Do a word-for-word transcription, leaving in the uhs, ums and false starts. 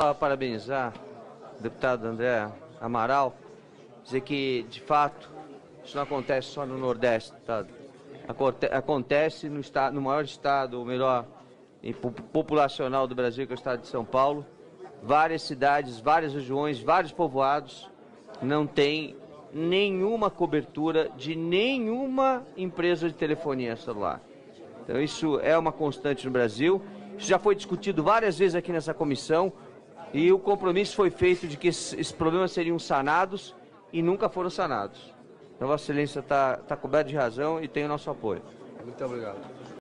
Só parabenizar o deputado André Amaral, dizer que, de fato, isso não acontece só no Nordeste, tá? Acontece no, estado, no maior estado, ou melhor, populacional do Brasil, que é o estado de São Paulo. Várias cidades, várias regiões, vários povoados não têm nenhuma cobertura de nenhuma empresa de telefonia celular. Então isso é uma constante no Brasil. Isso já foi discutido várias vezes aqui nessa comissão e o compromisso foi feito de que esses problemas seriam sanados e nunca foram sanados. Então, Vossa Excelência está tá coberto de razão e tem o nosso apoio. Muito obrigado.